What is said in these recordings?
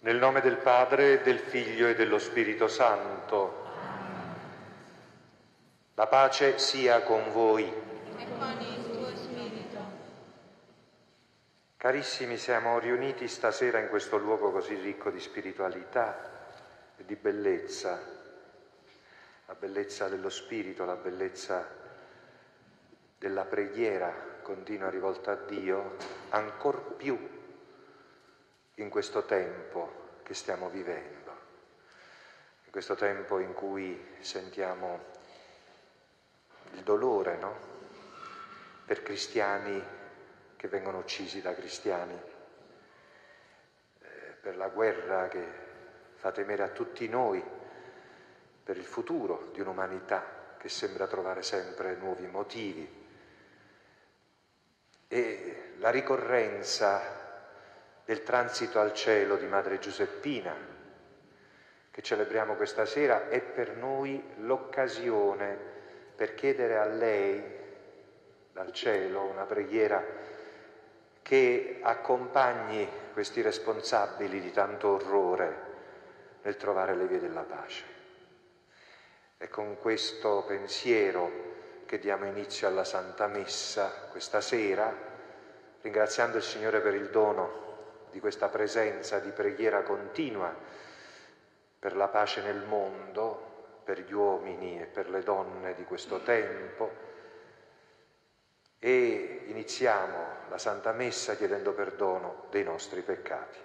Nel nome del Padre, del Figlio e dello Spirito Santo. La pace sia con voi. E con il tuo spirito. Carissimi, siamo riuniti stasera in questo luogo così ricco di spiritualità e di bellezza. La bellezza dello spirito, la bellezza della preghiera continua rivolta a Dio, ancor più in questo tempo che stiamo vivendo, in questo tempo in cui sentiamo il dolore, no? Per cristiani che vengono uccisi da cristiani, per la guerra che fa temere a tutti noi, per il futuro di un'umanità che sembra trovare sempre nuovi motivi. E la ricorrenza del transito al cielo di Madre Giuseppina, che celebriamo questa sera, è per noi l'occasione per chiedere a lei, dal cielo, una preghiera che accompagni questi responsabili di tanto orrore nel trovare le vie della pace. È con questo pensiero che diamo inizio alla Santa Messa questa sera, ringraziando il Signore per il dono di questa presenza di preghiera continua per la pace nel mondo, per gli uomini e per le donne di questo tempo, e iniziamo la Santa Messa chiedendo perdono dei nostri peccati.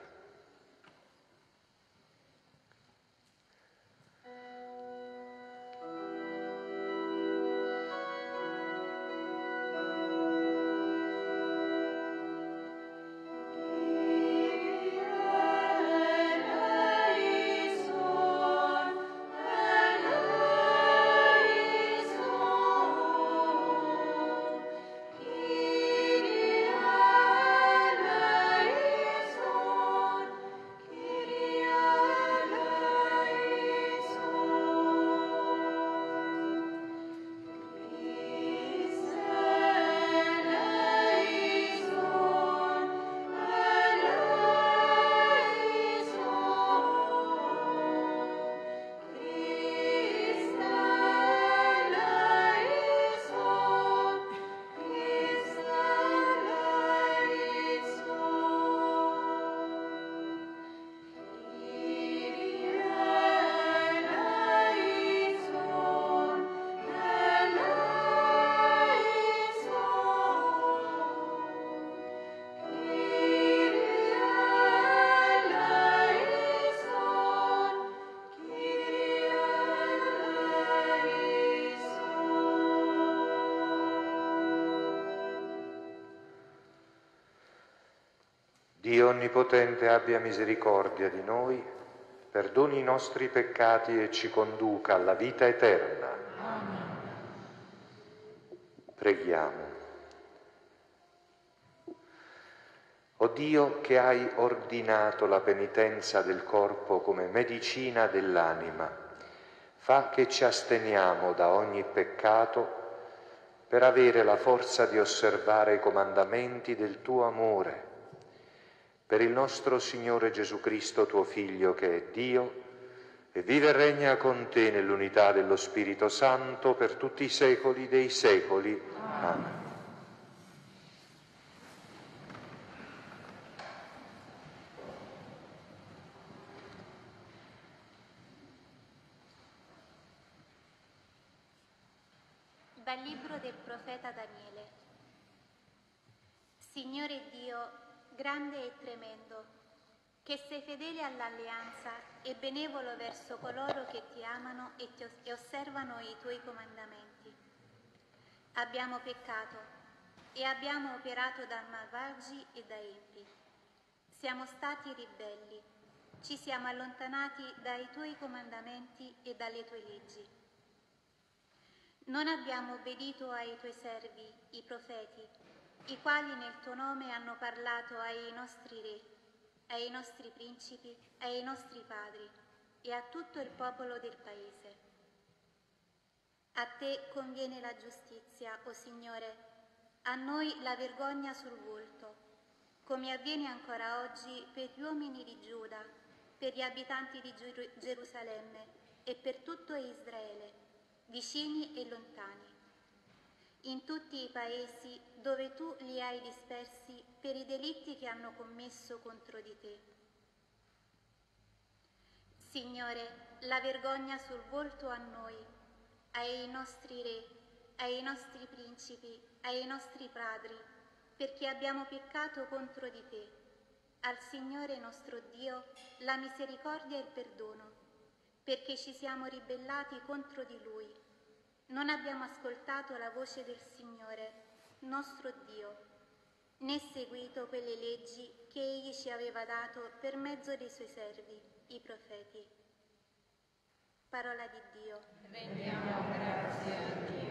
Dio Onnipotente abbia misericordia di noi, perdoni i nostri peccati e ci conduca alla vita eterna. Amen. Preghiamo. O Dio, che hai ordinato la penitenza del corpo come medicina dell'anima, fa che ci asteniamo da ogni peccato per avere la forza di osservare i comandamenti del tuo amore. Per il nostro Signore Gesù Cristo, tuo Figlio, che è Dio, e vive e regna con te nell'unità dello Spirito Santo per tutti i secoli dei secoli. Amen. Dal libro del profeta Daniele. Signore Dio, grande e tremendo, che sei fedele all'alleanza e benevolo verso coloro che ti amano e osservano i tuoi comandamenti. Abbiamo peccato e abbiamo operato da malvagi e da empi. Siamo stati ribelli, ci siamo allontanati dai tuoi comandamenti e dalle tue leggi. Non abbiamo obbedito ai tuoi servi, i profeti, i quali nel tuo nome hanno parlato ai nostri re, ai nostri principi, ai nostri padri e a tutto il popolo del paese. A te conviene la giustizia, o Signore, a noi la vergogna sul volto, come avviene ancora oggi per gli uomini di Giuda, per gli abitanti di Gerusalemme e per tutto Israele, vicini e lontani, in tutti i paesi dove tu li hai dispersi per i delitti che hanno commesso contro di te. Signore, la vergogna sul volto a noi, ai nostri re, ai nostri principi, ai nostri padri, perché abbiamo peccato contro di te. Al Signore nostro Dio la misericordia e il perdono, perché ci siamo ribellati contro di Lui. Non abbiamo ascoltato la voce del Signore, nostro Dio, né seguito quelle leggi che Egli ci aveva dato per mezzo dei Suoi servi, i profeti. Parola di Dio. Rendiamo grazie a Dio.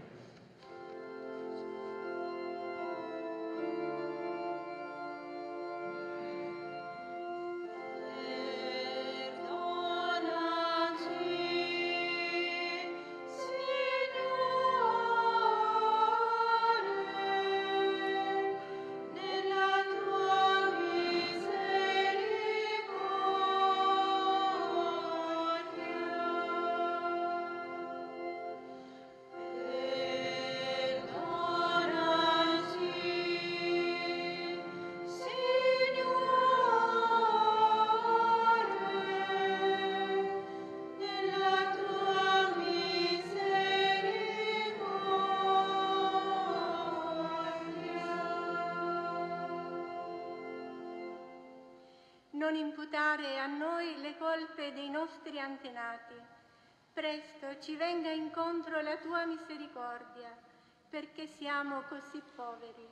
Non imputare a noi le colpe dei nostri antenati. Presto ci venga incontro la tua misericordia, perché siamo così poveri.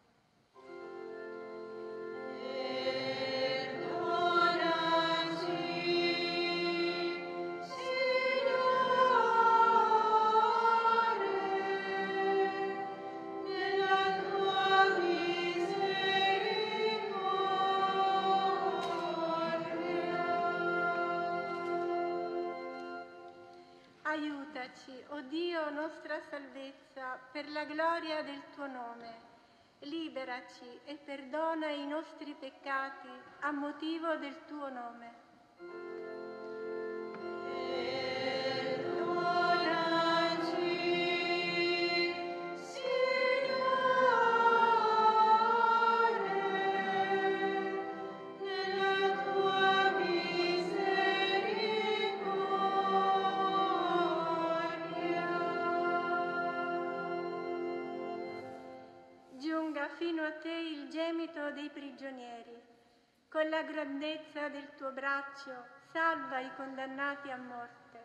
Aiutaci, o Dio nostra salvezza, per la gloria del tuo nome. Liberaci e perdona i nostri peccati a motivo del tuo nome. Fino a te il gemito dei prigionieri. Con la grandezza del tuo braccio salva i condannati a morte.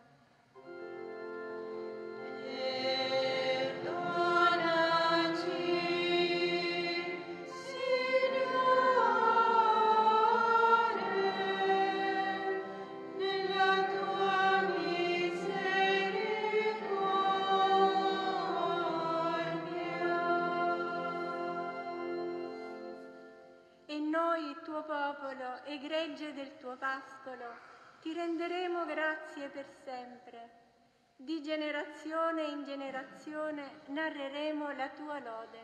Popolo e gregge del tuo pascolo, ti renderemo grazie per sempre. Di generazione in generazione narreremo la tua lode.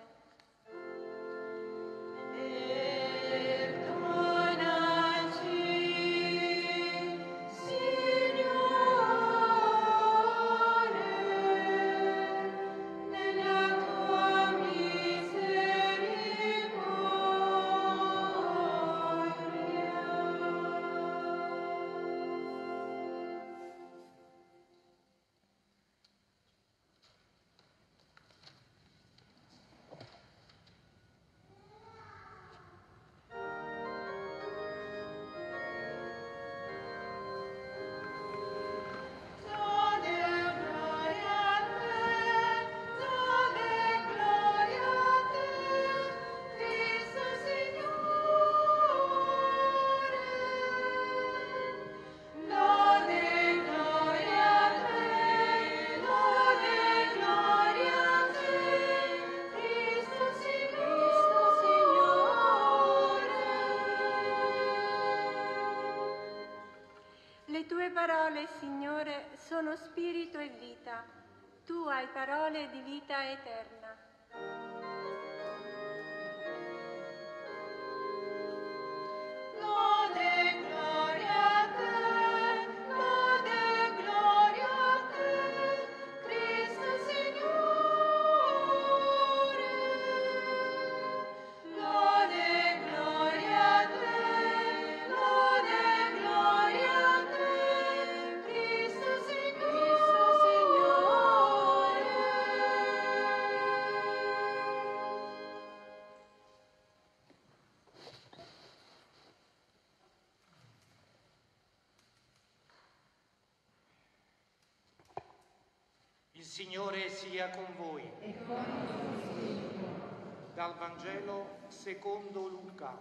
Parole, Signore, sono spirito e vita. Tu hai parole di vita eterna. Lode e gloria Signore sia con voi. E con il tuo spirito. Dal Vangelo secondo Luca.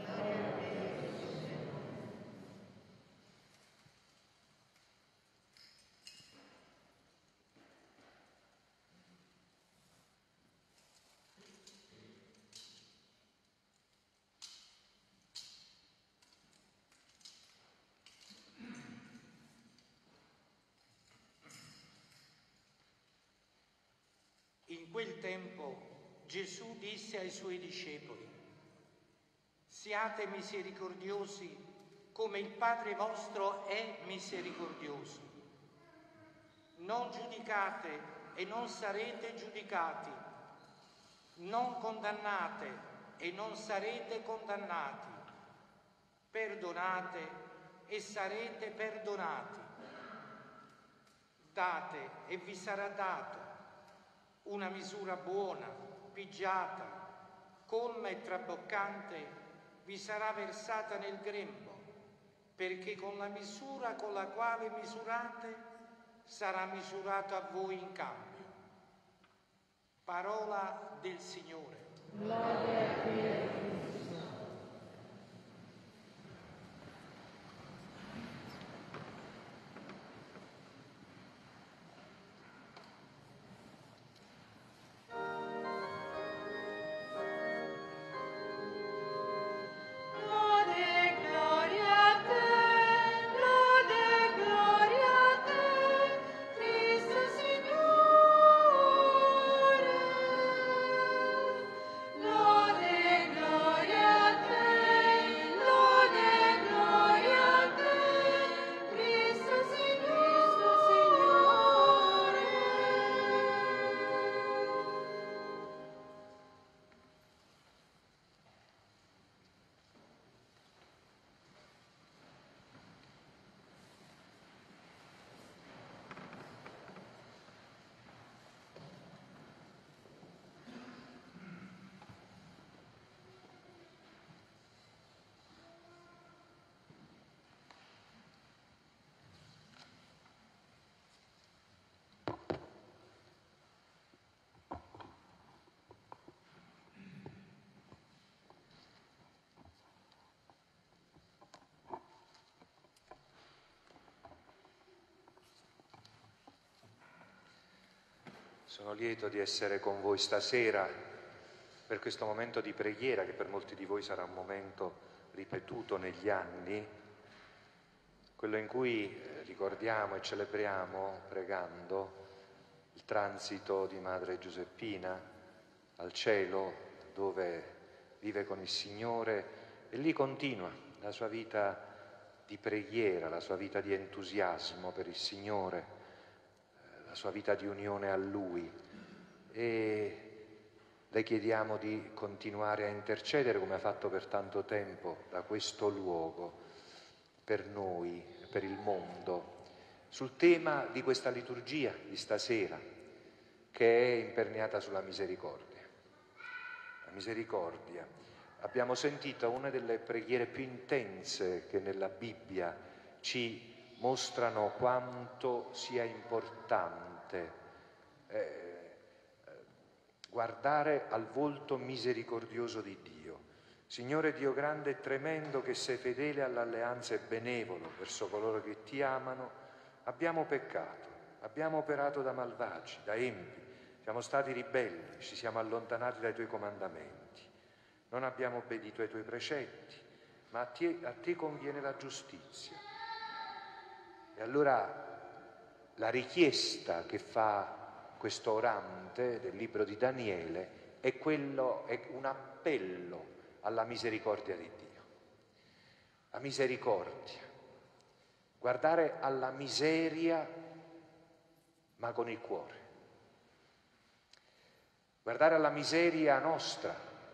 In quel tempo Gesù disse ai suoi discepoli: siate misericordiosi come il Padre vostro è misericordioso. Non giudicate e non sarete giudicati. Non condannate e non sarete condannati. Perdonate e sarete perdonati. Date e vi sarà dato. Una misura buona, pigiata, colma e traboccante vi sarà versata nel grembo, perché con la misura con la quale misurate sarà misurato a voi in cambio. Parola del Signore. Lode a te, Cristo. Sono lieto di essere con voi stasera per questo momento di preghiera che per molti di voi sarà un momento ripetuto negli anni, quello in cui ricordiamo e celebriamo, pregando, il transito di Madre Giuseppina al cielo, dove vive con il Signore e lì continua la sua vita di preghiera, la sua vita di entusiasmo per il Signore, la sua vita di unione a Lui, e le chiediamo di continuare a intercedere come ha fatto per tanto tempo da questo luogo per noi, per il mondo, sul tema di questa liturgia di stasera che è imperniata sulla misericordia. La misericordia. Abbiamo sentito una delle preghiere più intense che nella Bibbia ci mostrano quanto sia importante guardare al volto misericordioso di Dio. Signore Dio grande e tremendo, che sei fedele all'alleanza e benevolo verso coloro che ti amano, abbiamo peccato, abbiamo operato da malvagi, da empi, siamo stati ribelli, ci siamo allontanati dai tuoi comandamenti, non abbiamo obbedito ai tuoi precetti, ma a te conviene la giustizia. E allora la richiesta che fa questo orante del libro di Daniele è un appello alla misericordia di Dio. La misericordia, guardare alla miseria ma con il cuore, guardare alla miseria nostra,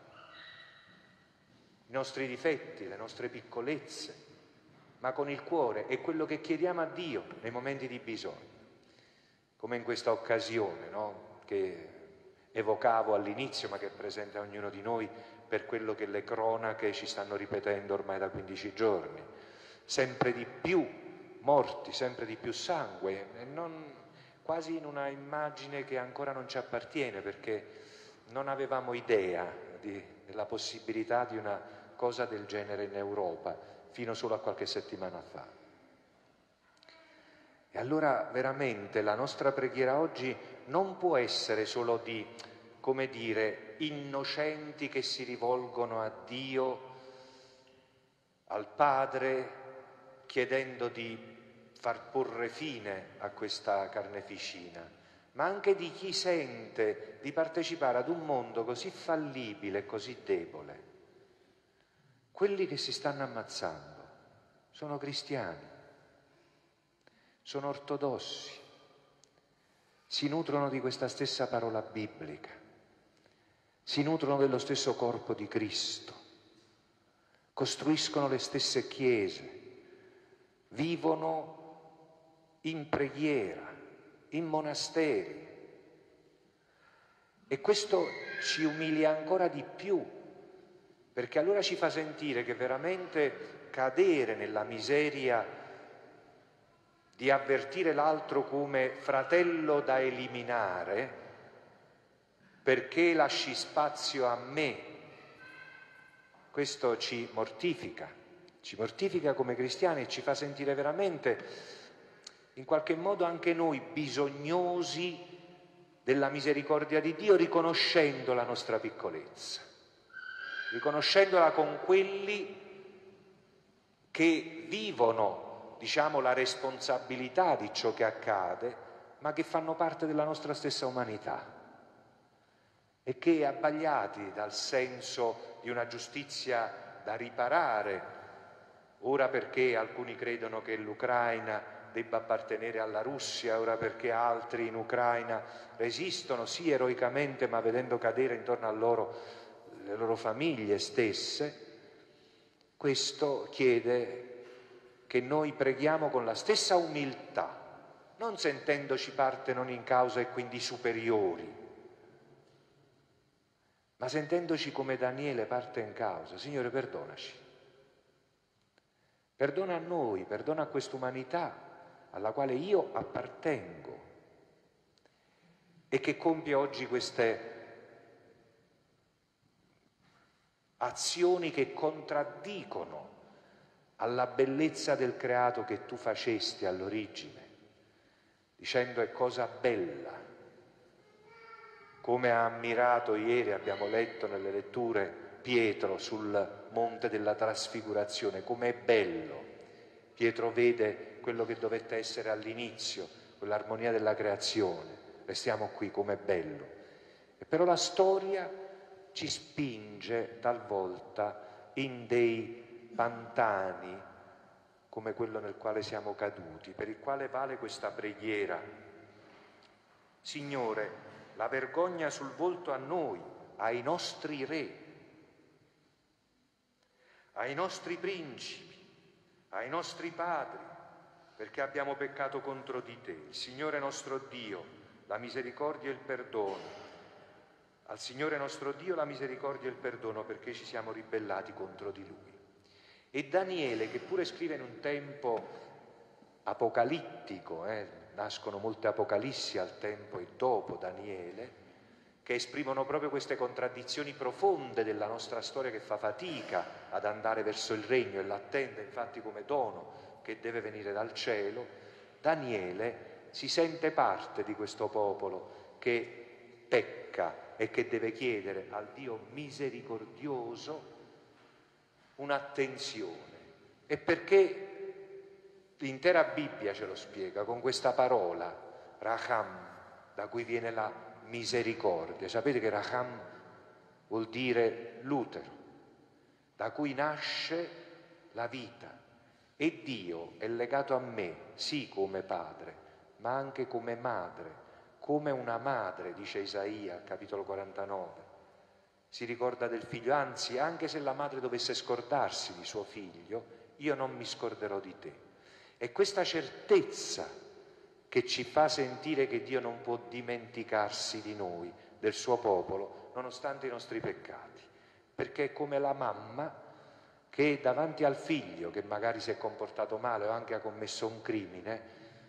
i nostri difetti, le nostre piccolezze, ma con il cuore, è quello che chiediamo a Dio nei momenti di bisogno, come in questa occasione, no? Che evocavo all'inizio, ma che è presente a ognuno di noi per quello che le cronache ci stanno ripetendo ormai da 15 giorni. Sempre di più morti, sempre di più sangue, e non quasi in una immagine che ancora non ci appartiene, perché non avevamo idea della possibilità di una cosa del genere in Europa fino solo a qualche settimana fa. E allora veramente la nostra preghiera oggi non può essere solo di, come dire, innocenti che si rivolgono a Dio, al Padre, chiedendo di far porre fine a questa carneficina, ma anche di chi sente di partecipare ad un mondo così fallibile e così debole. Quelli che si stanno ammazzando sono cristiani, sono ortodossi, si nutrono di questa stessa parola biblica, si nutrono dello stesso corpo di Cristo, costruiscono le stesse chiese, vivono in preghiera, in monasteri. E questo ci umilia ancora di più, perché allora ci fa sentire che veramente cadere nella miseria di avvertire l'altro come fratello da eliminare, perché lasci spazio a me, questo ci mortifica come cristiani e ci fa sentire veramente in qualche modo anche noi bisognosi della misericordia di Dio, riconoscendo la nostra piccolezza, riconoscendola con quelli che vivono, diciamo, la responsabilità di ciò che accade, ma che fanno parte della nostra stessa umanità e che, abbagliati dal senso di una giustizia da riparare, ora perché alcuni credono che l'Ucraina debba appartenere alla Russia, ora perché altri in Ucraina resistono, sì, eroicamente, ma vedendo cadere intorno a loro le loro famiglie stesse, questo chiede che noi preghiamo con la stessa umiltà, non sentendoci parte non in causa e quindi superiori, ma sentendoci come Daniele parte in causa. Signore, perdonaci. Perdona a noi, perdona a quest'umanità alla quale io appartengo e che compie oggi queste azioni che contraddicono alla bellezza del creato che tu facesti all'origine, dicendo è cosa bella. Come ha ammirato ieri, abbiamo letto nelle letture, Pietro sul monte della trasfigurazione, com'è bello. Pietro vede quello che dovette essere all'inizio, quell'armonia della creazione. Restiamo qui, com'è bello. E però la storia ci spinge talvolta in dei pantani come quello nel quale siamo caduti, per il quale vale questa preghiera. Signore, la vergogna sul volto a noi, ai nostri re, ai nostri principi, ai nostri padri, perché abbiamo peccato contro di te. Il Signore nostro Dio, la misericordia e il perdono. Al Signore nostro Dio la misericordia e il perdono perché ci siamo ribellati contro di Lui. E Daniele, che pure scrive in un tempo apocalittico, nascono molte apocalissi al tempo e dopo Daniele, che esprimono proprio queste contraddizioni profonde della nostra storia che fa fatica ad andare verso il regno e l'attende infatti come dono che deve venire dal cielo. Daniele si sente parte di questo popolo che pecca e che deve chiedere al Dio misericordioso un'attenzione. E perché l'intera Bibbia ce lo spiega con questa parola, Raham, da cui viene la misericordia. Sapete che Raham vuol dire l'utero, da cui nasce la vita. E Dio è legato a me, sì come padre, ma anche come madre, come una madre, dice Isaia, capitolo 49. Si ricorda del figlio, anzi, anche se la madre dovesse scordarsi di suo figlio, io non mi scorderò di te. E questa certezza che ci fa sentire che Dio non può dimenticarsi di noi, del suo popolo, nonostante i nostri peccati, perché è come la mamma che davanti al figlio che magari si è comportato male o anche ha commesso un crimine,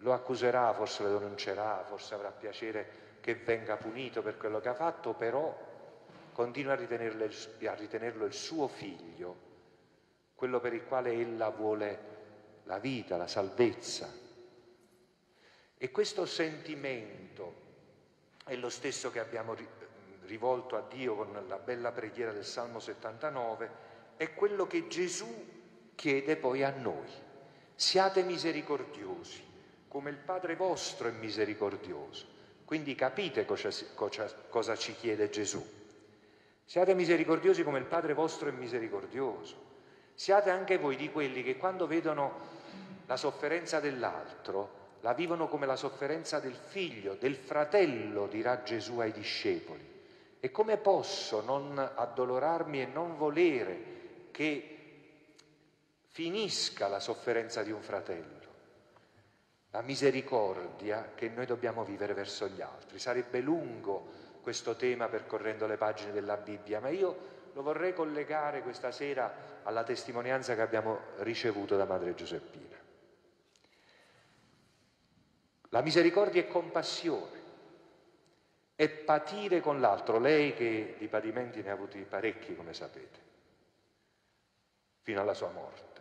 lo accuserà, forse lo denuncerà, forse avrà piacere che venga punito per quello che ha fatto, però continua a ritenerlo il suo figlio, quello per il quale ella vuole la vita, la salvezza. E questo sentimento è lo stesso che abbiamo rivolto a Dio con la bella preghiera del Salmo 79, è quello che Gesù chiede poi a noi. Siate misericordiosi, come il Padre vostro è misericordioso. Quindi capite cosa ci chiede Gesù. Siate misericordiosi come il Padre vostro è misericordioso. Siate anche voi di quelli che quando vedono la sofferenza dell'altro la vivono come la sofferenza del figlio, del fratello, dirà Gesù ai discepoli. E come posso non addolorarmi e non volere che finisca la sofferenza di un fratello? La misericordia che noi dobbiamo vivere verso gli altri. Sarebbe lungo questo tema percorrendo le pagine della Bibbia, ma io lo vorrei collegare questa sera alla testimonianza che abbiamo ricevuto da Madre Giuseppina. La misericordia è compassione, è patire con l'altro. Lei che di patimenti ne ha avuti parecchi, come sapete, fino alla sua morte.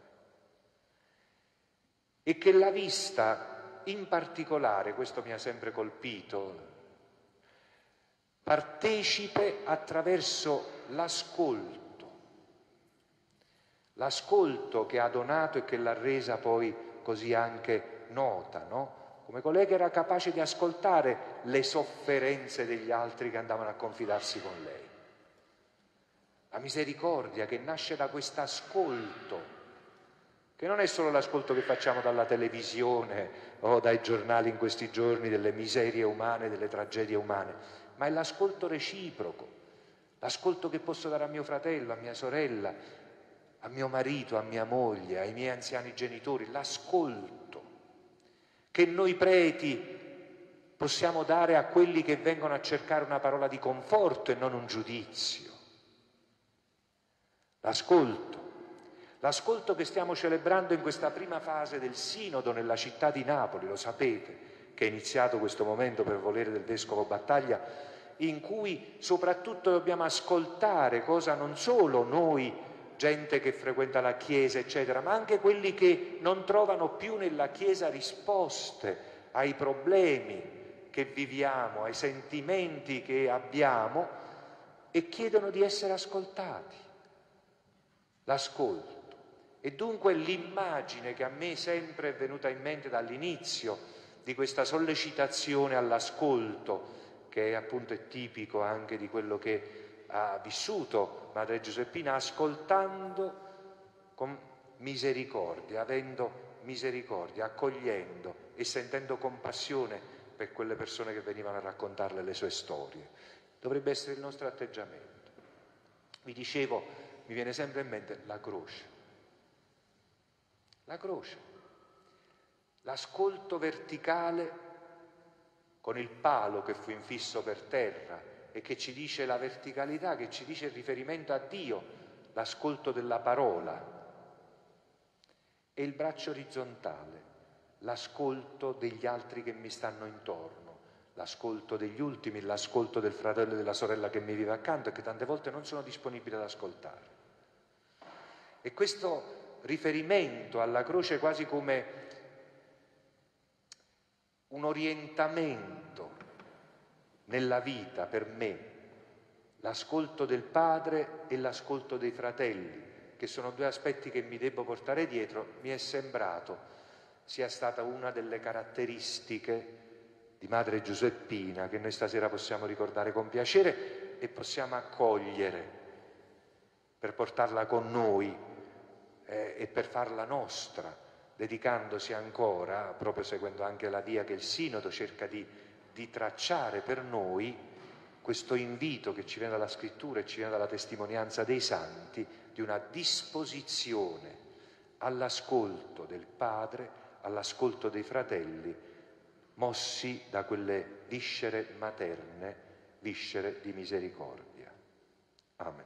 E che l'ha vista in particolare, questo mi ha sempre colpito, partecipe attraverso l'ascolto che ha donato e che l'ha resa poi così anche nota, no? Come colei che era capace di ascoltare le sofferenze degli altri che andavano a confidarsi con lei. La misericordia che nasce da questo ascolto, che non è solo l'ascolto che facciamo dalla televisione o dai giornali in questi giorni delle miserie umane, delle tragedie umane, ma è l'ascolto reciproco, l'ascolto che posso dare a mio fratello, a mia sorella, a mio marito, a mia moglie, ai miei anziani genitori, l'ascolto che noi preti possiamo dare a quelli che vengono a cercare una parola di conforto e non un giudizio. L'ascolto che stiamo celebrando in questa prima fase del Sinodo nella città di Napoli, lo sapete, che è iniziato questo momento per volere del Vescovo Battaglia, in cui soprattutto dobbiamo ascoltare cosa non solo noi, gente che frequenta la Chiesa, eccetera, ma anche quelli che non trovano più nella Chiesa risposte ai problemi che viviamo, ai sentimenti che abbiamo e chiedono di essere ascoltati. L'ascolto. E dunque l'immagine che a me sempre è venuta in mente dall'inizio di questa sollecitazione all'ascolto, che appunto è tipico anche di quello che ha vissuto Madre Giuseppina, ascoltando con misericordia, avendo misericordia, accogliendo e sentendo compassione per quelle persone che venivano a raccontarle le sue storie. Dovrebbe essere il nostro atteggiamento. Vi dicevo, mi viene sempre in mente la croce. La croce, l'ascolto verticale con il palo che fu infisso per terra e che ci dice la verticalità, che ci dice il riferimento a Dio, l'ascolto della parola, e il braccio orizzontale, l'ascolto degli altri che mi stanno intorno, l'ascolto degli ultimi, l'ascolto del fratello e della sorella che mi vive accanto e che tante volte non sono disponibili ad ascoltare. E questo riferimento alla croce quasi come un orientamento nella vita per me, l'ascolto del padre e l'ascolto dei fratelli, che sono due aspetti che mi devo portare dietro, mi è sembrato sia stata una delle caratteristiche di Madre Giuseppina che noi stasera possiamo ricordare con piacere e possiamo accogliere per portarla con noi e per farla nostra, dedicandosi ancora, proprio seguendo anche la via che il Sinodo cerca di tracciare per noi, questo invito che ci viene dalla Scrittura e ci viene dalla testimonianza dei Santi, di una disposizione all'ascolto del Padre, all'ascolto dei fratelli, mossi da quelle viscere materne, viscere di misericordia. Amen.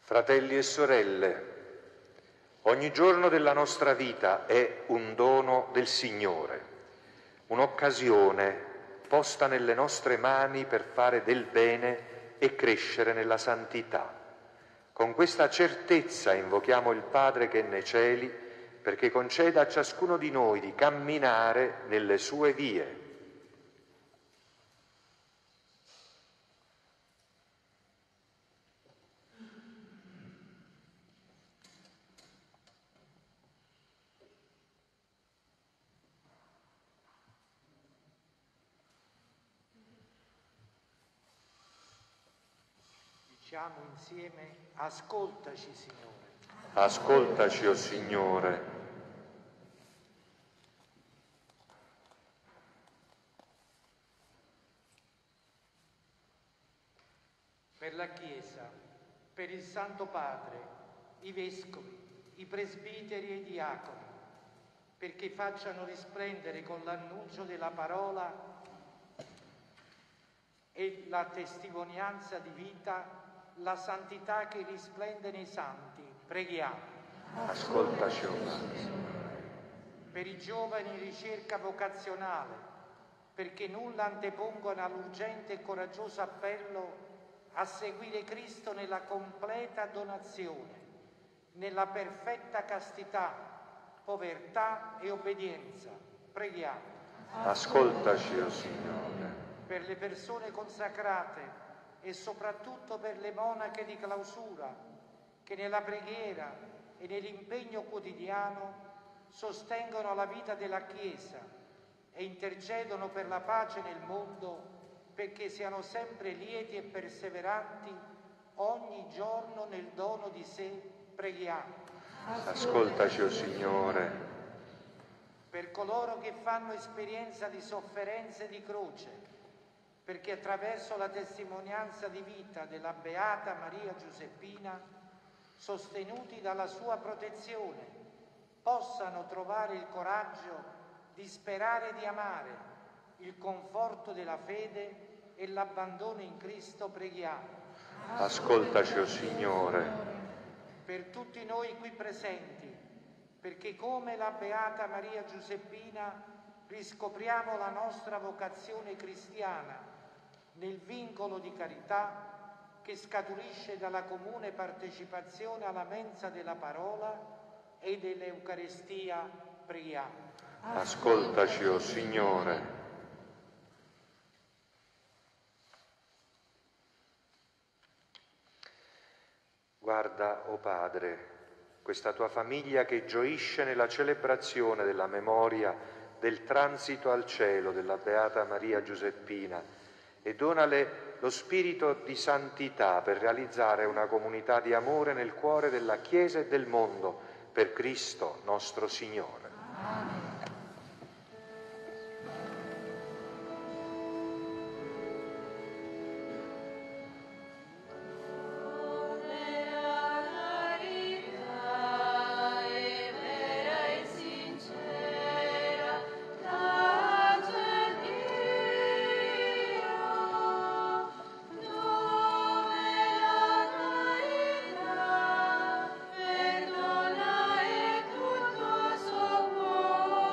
Fratelli e sorelle, ogni giorno della nostra vita è un dono del Signore, un'occasione posta nelle nostre mani per fare del bene e crescere nella santità. Con questa certezza invochiamo il Padre che è nei cieli perché conceda a ciascuno di noi di camminare nelle sue vie. Diciamo insieme: ascoltaci, Signore. Ascoltaci, o Signore. Per la Chiesa, per il Santo Padre, i Vescovi, i Presbiteri e i Diaconi, perché facciano risplendere con l'annuncio della parola e la testimonianza di vita la santità che risplende nei santi. Preghiamo. Ascoltaci, o Padre. Per i giovani in ricerca vocazionale, perché nulla antepongono all'urgente e coraggioso appello a seguire Cristo nella completa donazione, nella perfetta castità, povertà e obbedienza. Preghiamo. Ascoltaci, o Signore. Per le persone consacrate e soprattutto per le monache di clausura che nella preghiera e nell'impegno quotidiano sostengono la vita della Chiesa e intercedono per la pace nel mondo, perché siano sempre lieti e perseveranti ogni giorno nel dono di sé. Preghiamo. Ascoltaci, o Signore. Per coloro che fanno esperienza di sofferenze e di croce, perché attraverso la testimonianza di vita della Beata Maria Giuseppina, sostenuti dalla sua protezione, possano trovare il coraggio di sperare e di amare, il conforto della fede e l'abbandono in Cristo. Preghiamo. Ascoltaci, o Signore. Per tutti noi qui presenti, perché come la Beata Maria Giuseppina riscopriamo la nostra vocazione cristiana nel vincolo di carità che scaturisce dalla comune partecipazione alla mensa della parola e dell'Eucarestia. Preghiamo. Ascoltaci, o Signore. Guarda, o Padre, questa tua famiglia che gioisce nella celebrazione della memoria del transito al cielo della Beata Maria Giuseppina e donale lo spirito di santità per realizzare una comunità di amore nel cuore della Chiesa e del mondo, per Cristo nostro Signore. Amen. Perdona e tutto soccorre.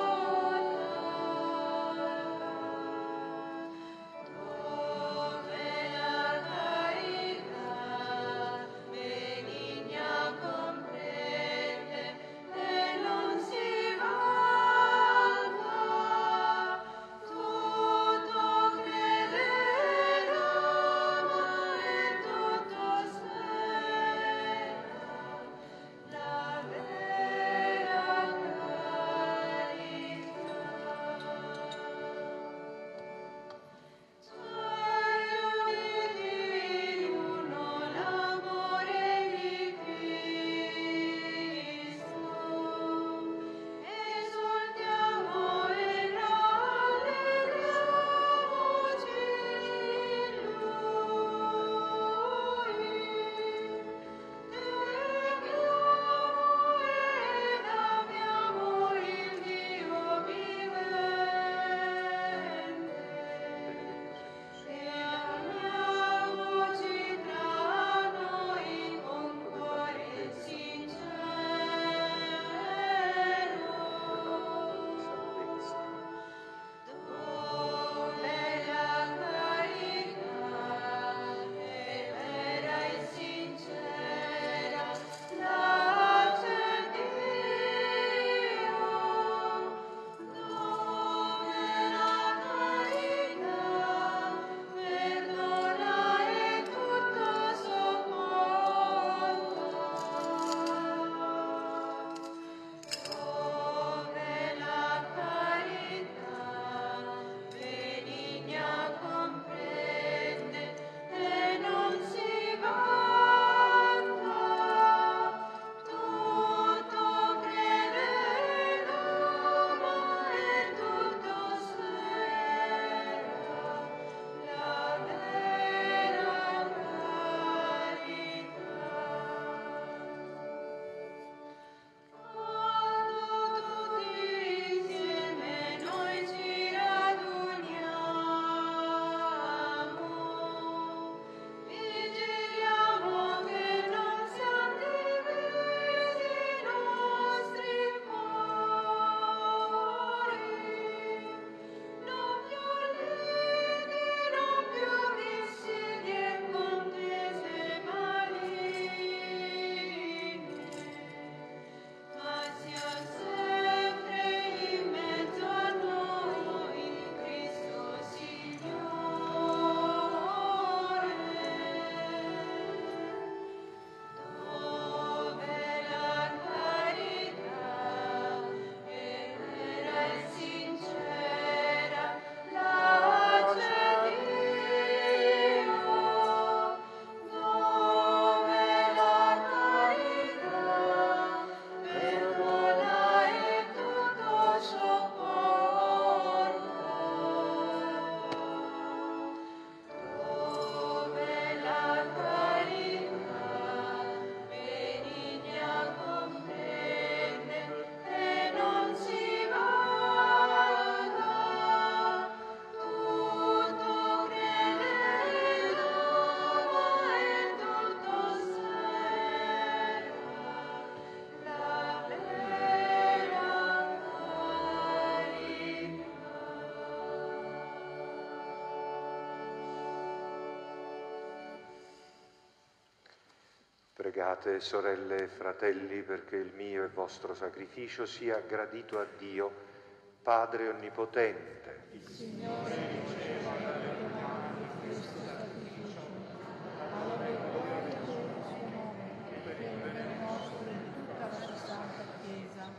Pregate, sorelle e fratelli, perché il mio e vostro sacrificio sia gradito a Dio, Padre Onnipotente. Il Signore riceva dalle tue mani questo sacrificio, alla gloria del suo nome e per il bene nostro e di tutta la sua santa Chiesa.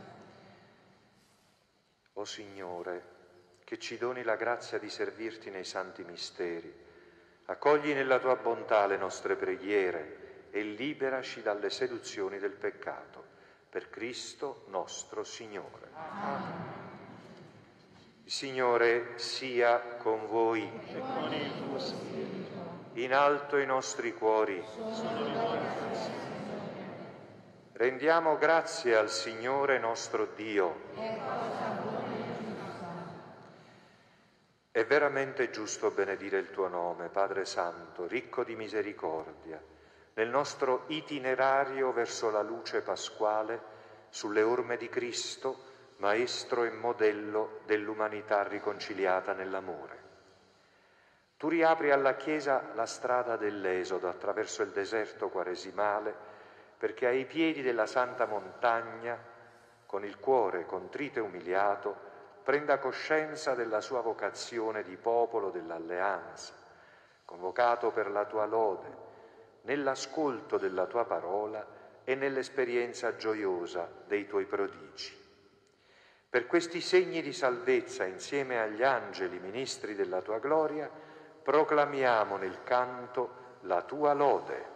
O Signore, che ci doni la grazia di servirti nei santi misteri, accogli nella tua bontà le nostre preghiere e liberaci dalle seduzioni del peccato. Per Cristo nostro Signore. Amen. Il Signore sia con voi. E con il tuo spirito. In alto i nostri cuori. Rendiamo grazie al Signore nostro Dio. È cosa buona e giusta. È veramente giusto benedire il tuo nome, Padre Santo, ricco di misericordia, nel nostro itinerario verso la luce pasquale, sulle orme di Cristo, Maestro e modello dell'umanità riconciliata nell'amore. Tu riapri alla Chiesa la strada dell'Esodo attraverso il deserto quaresimale, perché ai piedi della Santa Montagna, con il cuore contrito e umiliato, prenda coscienza della sua vocazione di popolo dell'alleanza, convocato per la tua lode, nell'ascolto della tua parola e nell'esperienza gioiosa dei tuoi prodigi. Per questi segni di salvezza, insieme agli angeli ministri della tua gloria, proclamiamo nel canto la tua lode.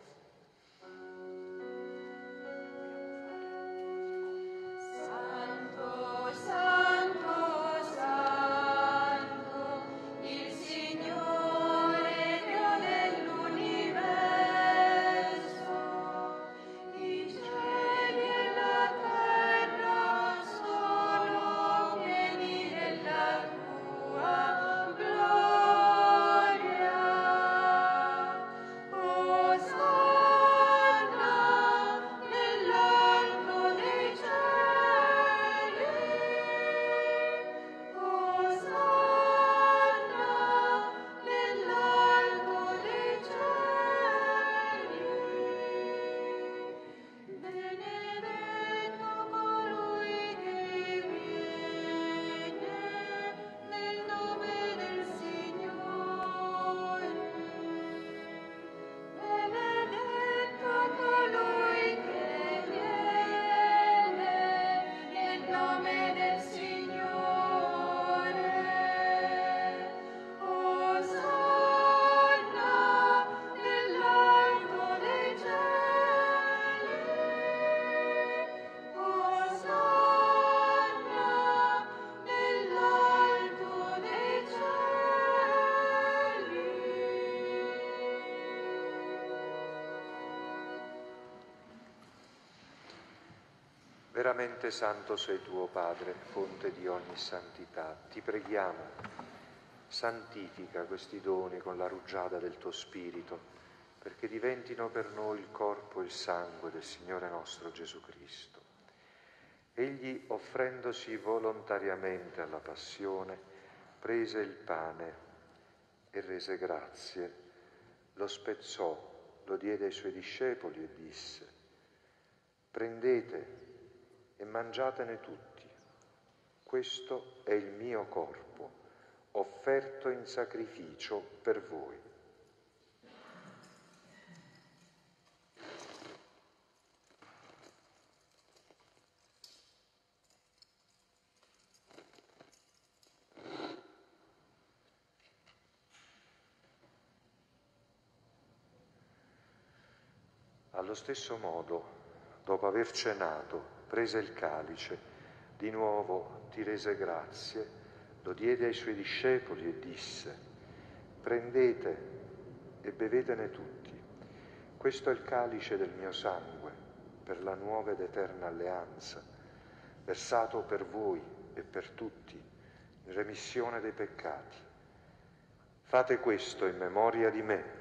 Veramente santo sei tu, o Padre, fonte di ogni santità. Ti preghiamo, santifica questi doni con la rugiada del tuo Spirito, perché diventino per noi il corpo e il sangue del Signore nostro Gesù Cristo. Egli, offrendosi volontariamente alla passione, prese il pane e rese grazie, lo spezzò, lo diede ai suoi discepoli e disse: prendete e mangiatene tutti. Questo è il mio corpo, offerto in sacrificio per voi. Allo stesso modo, dopo aver cenato, prese il calice, di nuovo ti rese grazie, lo diede ai suoi discepoli e disse: prendete e bevetene tutti. Questo è il calice del mio sangue, per la nuova ed eterna alleanza, versato per voi e per tutti, in remissione dei peccati. Fate questo in memoria di me.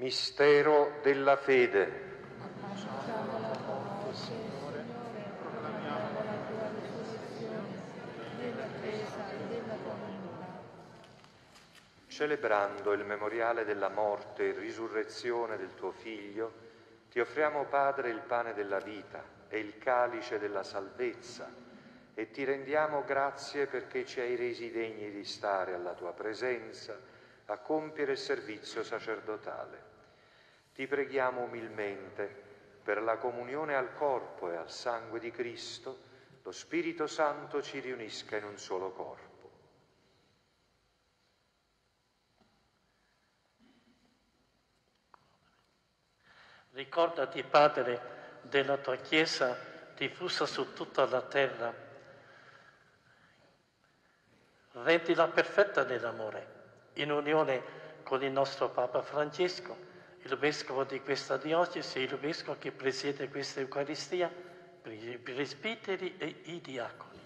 Mistero della fede. Annunciamo la tua morte, Signore, proclamiamo la tua risurrezione nell'attesa della tua venuta. Celebrando il memoriale della morte e risurrezione del tuo Figlio, ti offriamo, Padre, il pane della vita e il calice della salvezza e ti rendiamo grazie perché ci hai resi degni di stare alla tua presenza a compiere il servizio sacerdotale. Ti preghiamo umilmente per la comunione al corpo e al sangue di Cristo, lo Spirito Santo ci riunisca in un solo corpo. Ricordati, Padre, della tua Chiesa diffusa su tutta la terra. Rendila perfetta nell'amore, in unione con il nostro Papa Francesco, il Vescovo di questa diocesi, il Vescovo che presiede questa Eucaristia, i presbiteri e i diaconi.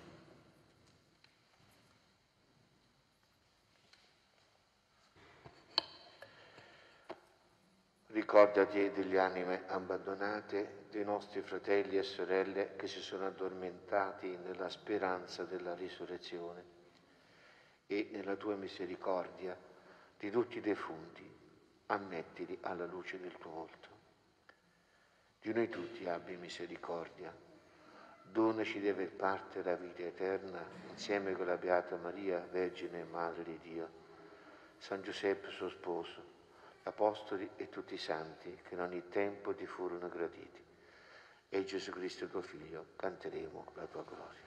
Ricordati delle anime abbandonate, dei nostri fratelli e sorelle che si sono addormentati nella speranza della risurrezione e nella tua misericordia di tutti i defunti, ammettili alla luce del tuo volto. Di noi tutti abbi misericordia, donaci di aver parte la vita eterna insieme con la Beata Maria, Vergine e Madre di Dio, San Giuseppe suo sposo, gli Apostoli e tutti i santi che in ogni tempo ti furono graditi. E Gesù Cristo tuo Figlio, canteremo la tua gloria.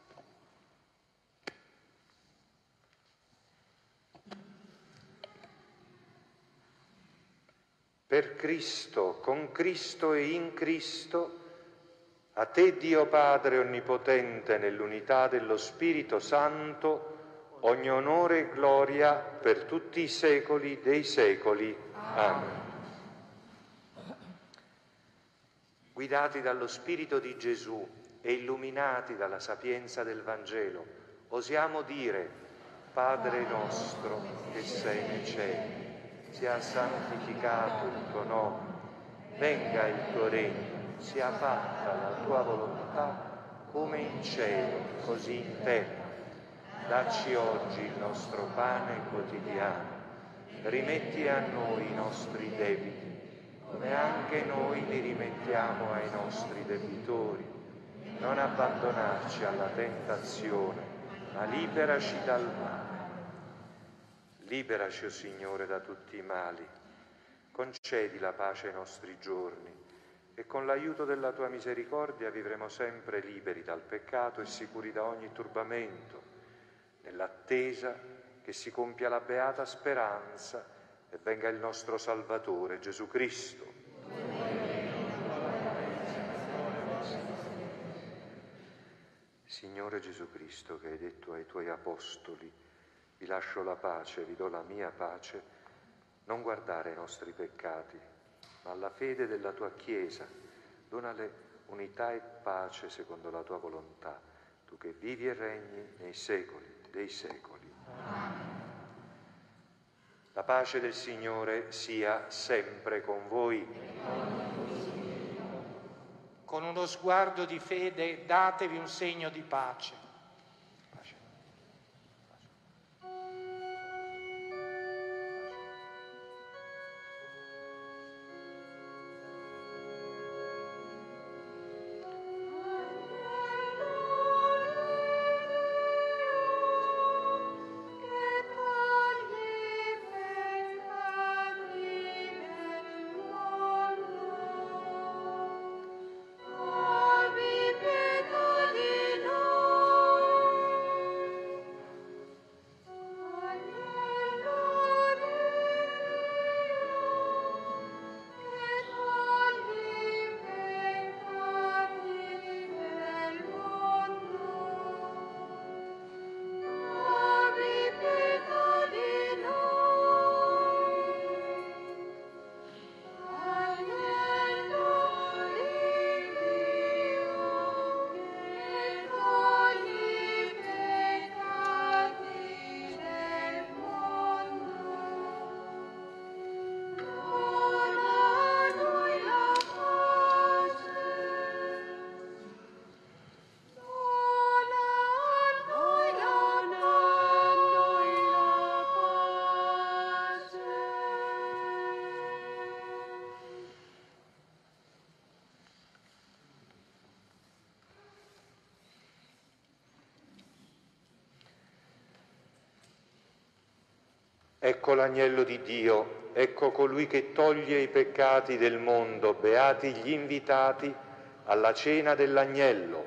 Per Cristo, con Cristo e in Cristo, a te Dio Padre Onnipotente, nell'unità dello Spirito Santo, ogni onore e gloria per tutti i secoli dei secoli. Amen. Guidati dallo Spirito di Gesù e illuminati dalla sapienza del Vangelo, osiamo dire: Padre nostro che sei nei cieli, sia santificato il tuo nome, venga il tuo regno, sia fatta la tua volontà, come in cielo, così in terra. Dacci oggi il nostro pane quotidiano, rimetti a noi i nostri debiti, come anche noi li rimettiamo ai nostri debitori. Non abbandonarci alla tentazione, ma liberaci dal male. Liberaci, o Signore, da tutti i mali, concedi la pace ai nostri giorni e con l'aiuto della tua misericordia vivremo sempre liberi dal peccato e sicuri da ogni turbamento, nell'attesa che si compia la beata speranza e venga il nostro Salvatore, Gesù Cristo. Signore Gesù Cristo, che hai detto ai tuoi apostoli: vi lascio la pace, vi do la mia pace, non guardare ai nostri peccati, ma alla fede della tua Chiesa. Donale unità e pace secondo la tua volontà, tu che vivi e regni nei secoli dei secoli. La pace del Signore sia sempre con voi. Con uno sguardo di fede datevi un segno di pace. Abbi pietà di noi. Ecco l'agnello di Dio, ecco colui che toglie i peccati del mondo, beati gli invitati alla cena dell'agnello.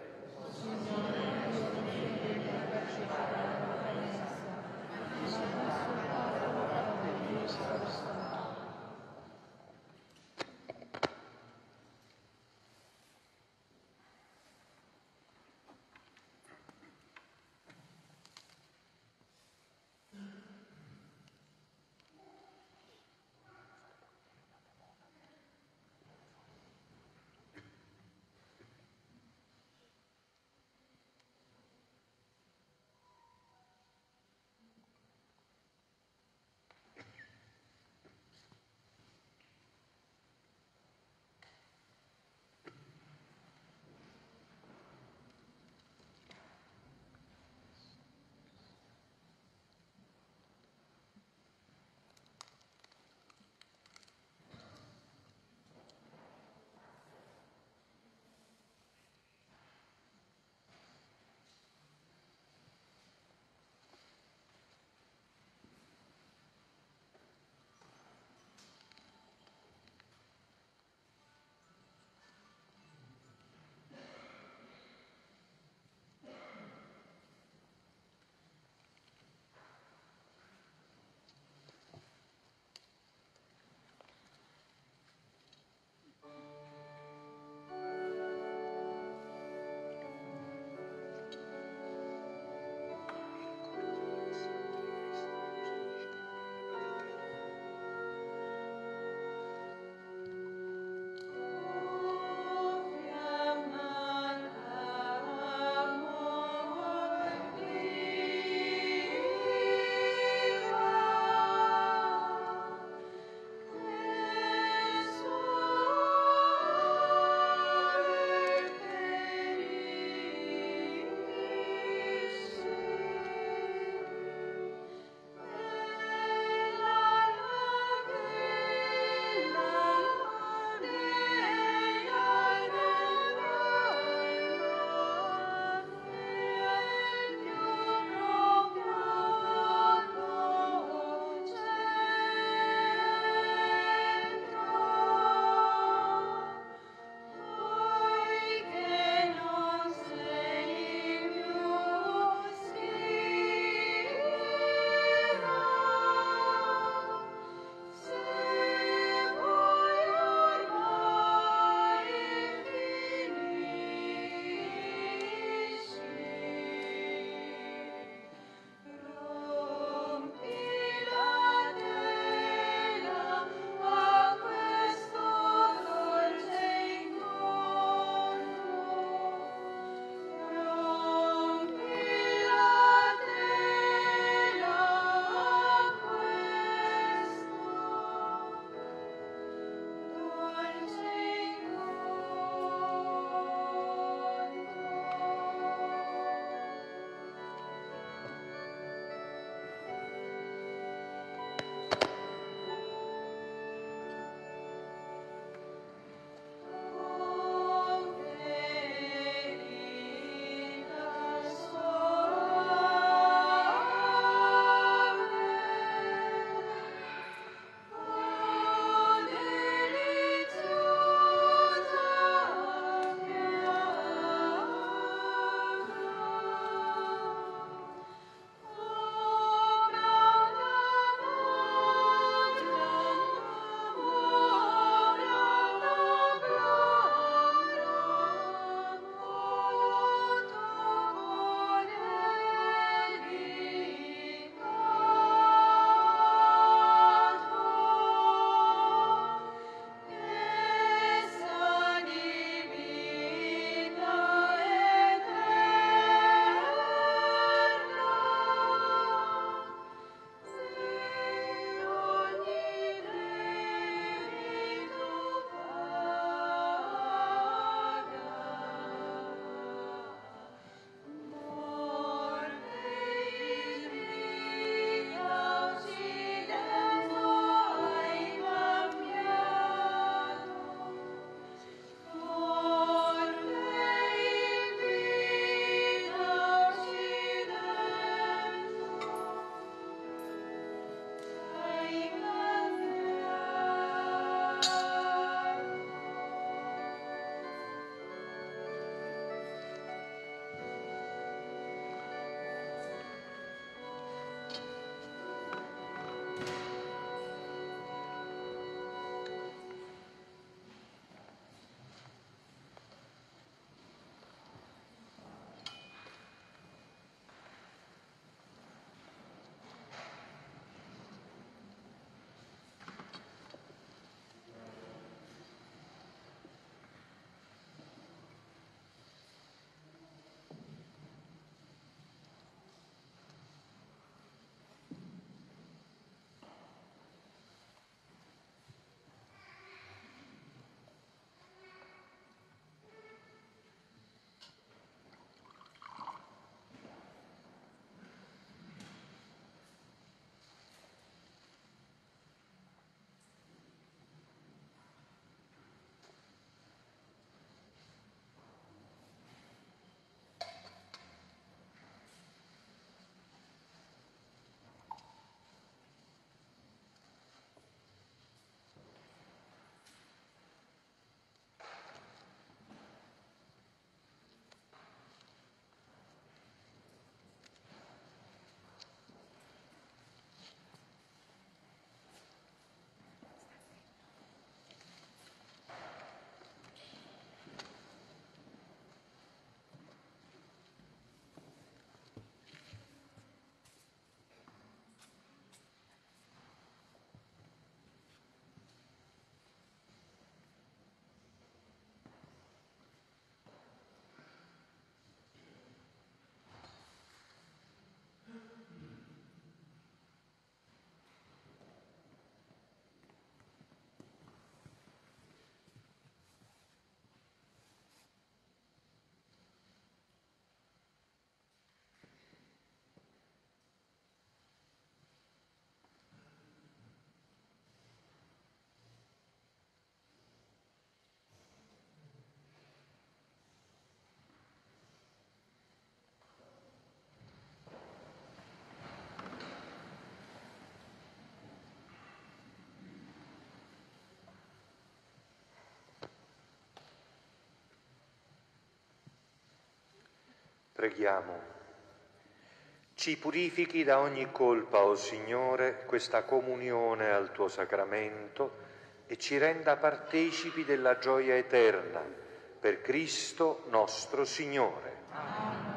Preghiamo. Ci purifichi da ogni colpa, o Signore, questa comunione al tuo sacramento e ci renda partecipi della gioia eterna, per Cristo nostro Signore. Amen.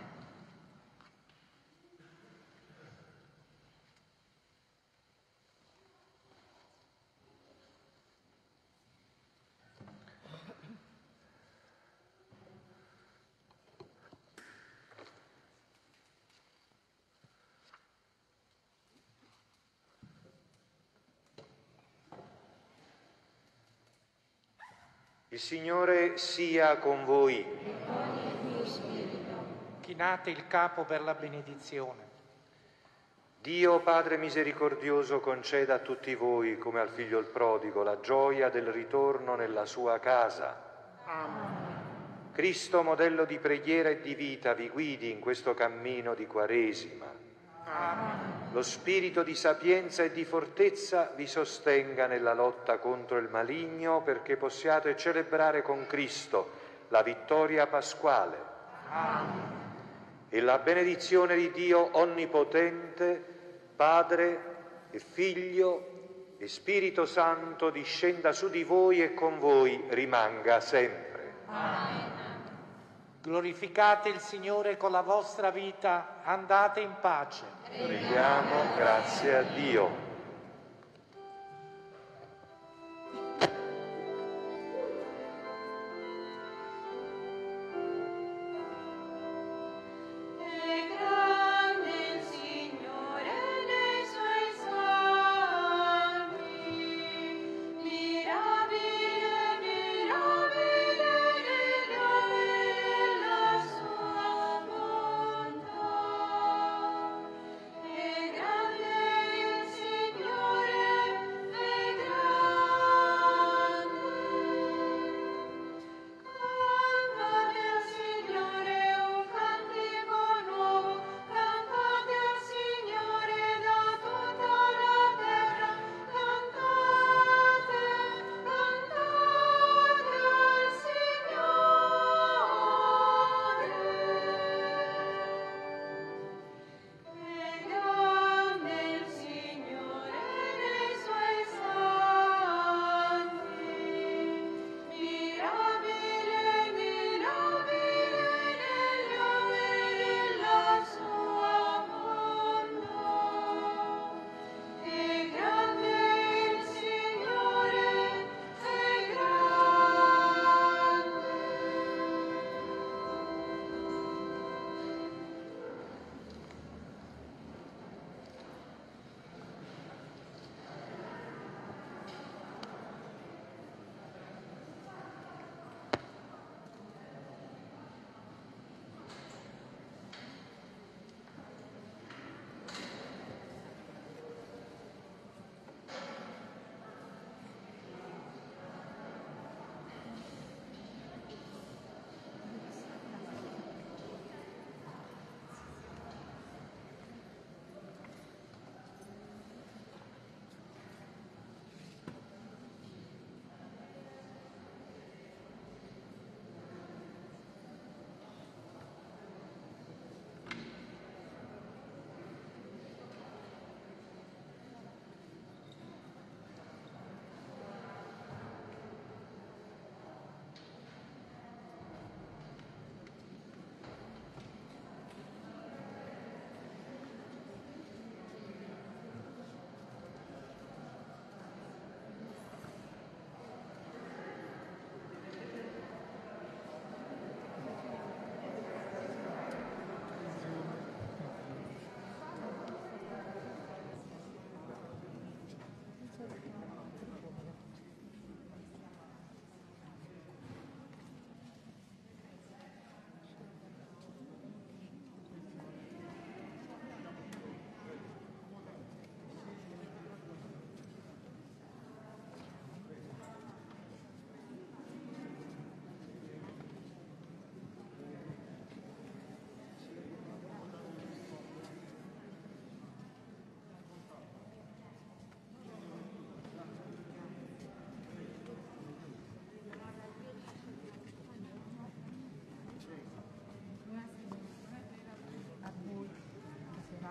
Il Signore sia con voi. Chinate il capo per la benedizione. Dio Padre misericordioso conceda a tutti voi, come al figlio il prodigo, la gioia del ritorno nella sua casa. Amen. Cristo, modello di preghiera e di vita, vi guidi in questo cammino di Quaresima. Amen. Lo spirito di sapienza e di fortezza vi sostenga nella lotta contro il maligno, perché possiate celebrare con Cristo la vittoria pasquale. Amen. E la benedizione di Dio Onnipotente, Padre e Figlio e Spirito Santo discenda su di voi e con voi rimanga sempre. Amen. Glorificate il Signore con la vostra vita, andate in pace. Preghiamo, grazie a Dio. Signore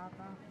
Papa.